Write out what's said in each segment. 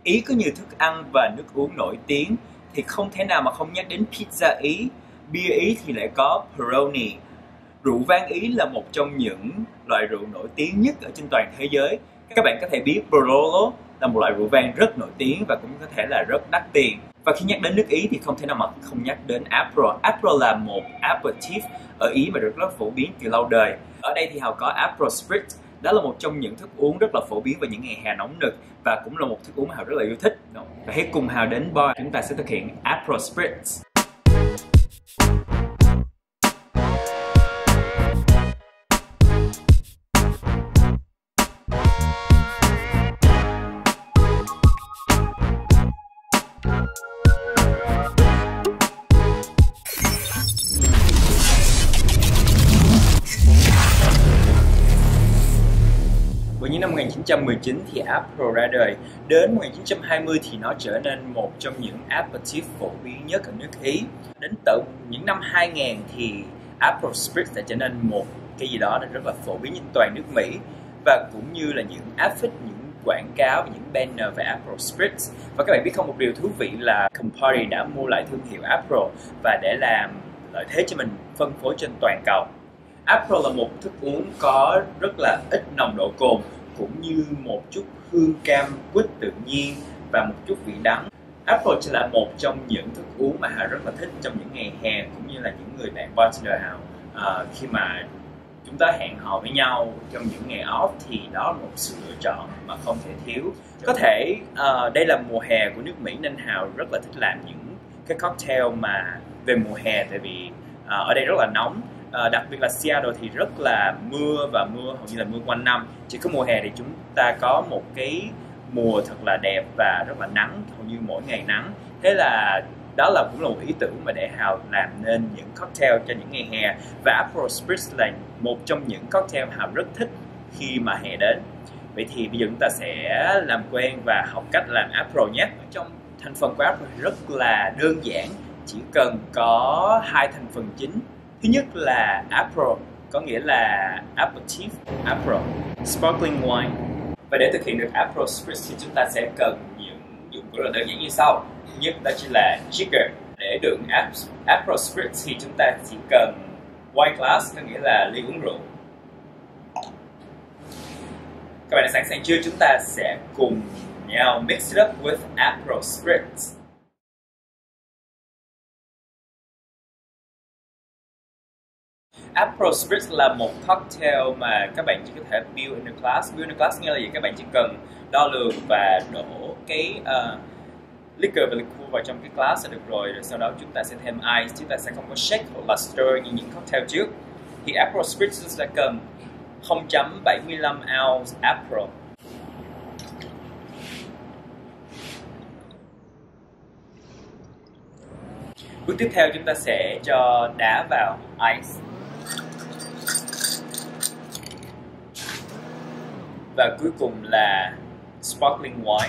Ý có nhiều thức ăn và nước uống nổi tiếng thì không thể nào mà không nhắc đến pizza Ý. Bia Ý thì lại có Peroni. Rượu vang Ý là một trong những loại rượu nổi tiếng nhất ở trên toàn thế giới. Các bạn có thể biết Barolo là một loại rượu vang rất nổi tiếng và cũng có thể là rất đắt tiền. Và khi nhắc đến nước Ý thì không thể nào mà không nhắc đến Aperol. Aperol là một aperitif ở Ý mà rất phổ biến từ lâu đời. Ở đây thì Hào có Aperol Spritz. Đó là một trong những thức uống rất là phổ biến vào những ngày hè nóng nực và cũng là một thức uống mà Hào rất là yêu thích. Và hãy cùng Hào đến bar, chúng ta sẽ thực hiện Aperol Spritz. Vào những năm 1919 thì Aperol ra đời. Đến 1920 thì nó trở nên một trong những aperitif phổ biến nhất ở nước Ý. Đến tận những năm 2000 thì Aperol Spritz đã trở nên một cái gì đó rất là phổ biến trên toàn nước Mỹ. Và cũng như là những advert, những quảng cáo, những banner về Aperol Spritz. Và các bạn biết không, một điều thú vị là Campari đã mua lại thương hiệu Aperol và để làm lợi thế cho mình phân phối trên toàn cầu. Aperol là một thức uống có rất là ít nồng độ cồn, cũng như một chút hương cam quýt tự nhiên và một chút vị đắng. Aperol chỉ là một trong những thức uống mà Hào rất là thích trong những ngày hè, cũng như là những người bạn bartender Hào. Khi mà chúng ta hẹn hò với nhau trong những ngày off thì đó là một sự lựa chọn mà không thể thiếu. Có thể đây là mùa hè của nước Mỹ nên Hào rất là thích làm những cái cocktail mà về mùa hè, tại vì ở đây rất là nóng. Đặc biệt là Seattle thì rất là mưa và mưa hầu như là mưa quanh năm. Chỉ có mùa hè thì chúng ta có một cái mùa thật là đẹp và rất là nắng, hầu như mỗi ngày nắng. Thế là đó cũng là một ý tưởng mà để Hào làm nên những cocktail cho những ngày hè. Và Aperol Spritz là một trong những cocktail Hào rất thích khi mà hè đến. Vậy thì bây giờ chúng ta sẽ làm quen và học cách làm Aperol nhé. Trong thành phần của Aperol rất là đơn giản, chỉ cần có hai thành phần chính. Thứ nhất là Aperol, có nghĩa là aperitif Aperol, sparkling wine. Và để thực hiện được Aperol Spritz thì chúng ta sẽ cần những dụng cụ rất là đơn giản như sau. Thứ nhất đó chính là shaker. Để đựng Aperol Spritz thì chúng ta chỉ cần wine glass, có nghĩa là ly uống rượu. Các bạn đã sẵn sàng chưa? Chúng ta sẽ cùng nhau mix it up with Aperol Spritz. Aperol Spritz là một cocktail mà các bạn chỉ có thể build in a glass. Build in a glass nghĩa là gì? Các bạn chỉ cần đo lường và đổ cái liquor và liqueur vào trong cái glass là được rồi. Rồi sau đó chúng ta sẽ thêm ice, chúng ta sẽ không có shake hoặc là stir như những cocktail trước. Thì Aperol Spritz sẽ cần 0.75 ounce Aperol. Bước tiếp theo chúng ta sẽ cho đá vào ice. Và cuối cùng là sparkling wine.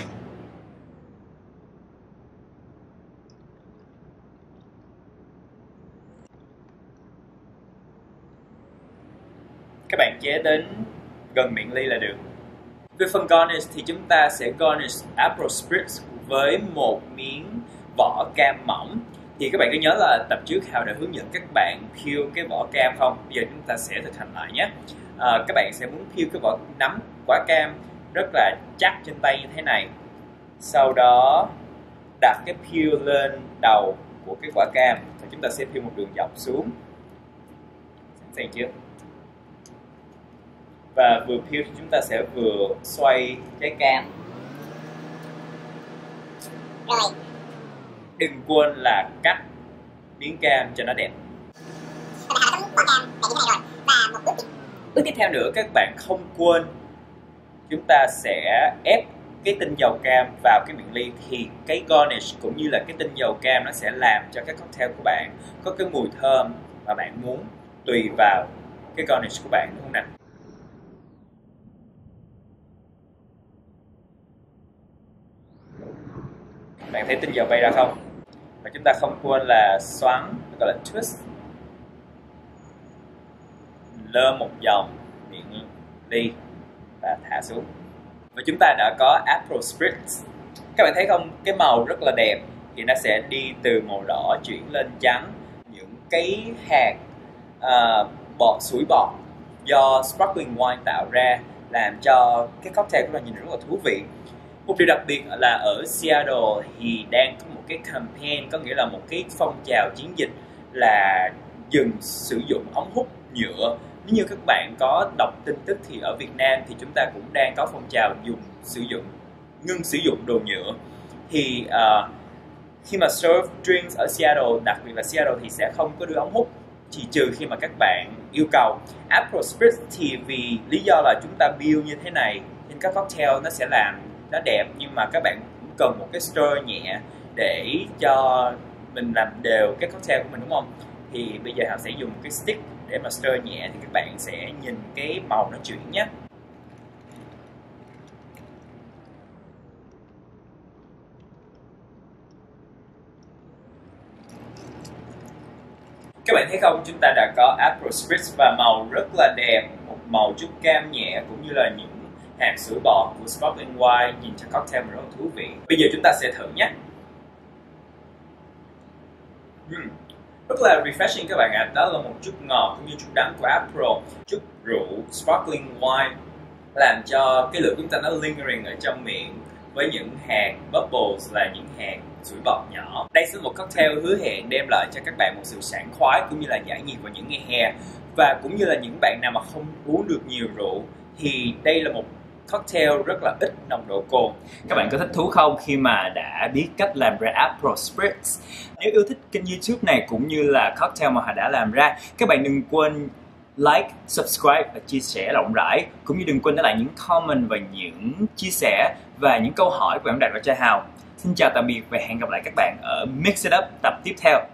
Các bạn chế đến gần miệng ly là được. Về phần garnish thì chúng ta sẽ garnish Aperol Spritz với một miếng vỏ cam mỏng. Thì các bạn có nhớ là tập trước Hào đã hướng dẫn các bạn peel cái vỏ cam không? Bây giờ chúng ta sẽ thực hành lại nhé. Các bạn sẽ muốn peel cái vỏ nắm quả cam rất là chắc trên tay như thế này. Sau đó đặt cái peel lên đầu của cái quả cam và chúng ta sẽ peel một đường dọc xuống. Sẵn sàng chưa? Và vừa peel thì chúng ta sẽ vừa xoay trái cam. Rồi. Đừng quên là cắt miếng cam cho nó đẹp. Bước tiếp theo nữa, các bạn không quên chúng ta sẽ ép cái tinh dầu cam vào cái miệng ly. Thì cái garnish cũng như là cái tinh dầu cam nó sẽ làm cho cái cocktail của bạn có cái mùi thơm mà bạn muốn, tùy vào cái garnish của bạn, đúng không nào? Bạn thấy tinh dầu bay ra không? Và chúng ta không quên là xoắn, gọi là twist, lơ một vòng miệng ly và thả xuống. Và chúng ta đã có Aperol Spritz. Các bạn thấy không, cái màu rất là đẹp thì nó sẽ đi từ màu đỏ chuyển lên trắng. Những cái hạt sủi bọt do sparkling wine tạo ra làm cho cái cocktail củaเราnhìn rất là thú vị. Một điều đặc biệt là ở Seattle thì đang có một cái campaign, có nghĩa là một cái phong trào chiến dịch là dừng sử dụng ống hút nhựa. Nếu như các bạn có đọc tin tức thì ở Việt Nam thì chúng ta cũng đang có phong trào ngưng sử dụng đồ nhựa. Thì khi mà serve drinks ở Seattle, đặc biệt là Seattle, thì sẽ không có đưa ống hút, chỉ trừ khi mà các bạn yêu cầu. Aperol Spritz thì vì lý do là chúng ta build như thế này nên các cocktail nó sẽ làm nó đẹp, nhưng mà các bạn cũng cần một cái stir nhẹ để cho mình làm đều cái cocktail của mình, đúng không? Thì bây giờ họ sẽ dùng cái stick để mà stir nhẹ, thì các bạn sẽ nhìn cái màu nó chuyển nhé. Các bạn thấy không, chúng ta đã có Aperol Spritz và màu rất là đẹp, một màu chút cam nhẹ cũng như là những hạt sữa bọt của sparkling wine, nhìn cho cocktail rất là thú vị. Bây giờ chúng ta sẽ thử nhé. Rất là refreshing các bạn ạ. Đó là một chút ngọt cũng như chút đắng của Aperol, chút rượu sparkling wine làm cho cái lưỡi của chúng ta nó lingering ở trong miệng với những hạt bubbles là những hạt sủi bọt nhỏ. Đây sẽ là một cocktail hứa hẹn đem lại cho các bạn một sự sảng khoái cũng như là giải nhiệt vào những ngày hè. Và cũng như là những bạn nào mà không uống được nhiều rượu thì đây là một cocktail rất là ít nồng độ cồn. Các bạn có thích thú không khi mà đã biết cách làm ra Aperol Spritz? Nếu yêu thích kênh YouTube này cũng như là cocktail mà họ đã làm ra, các bạn đừng quên like, subscribe và chia sẻ rộng rãi, cũng như đừng quên để lại những comment và những chia sẻ và những câu hỏi của bạn đặt vào cho Hào. Xin chào tạm biệt và hẹn gặp lại các bạn ở Mix It Up tập tiếp theo.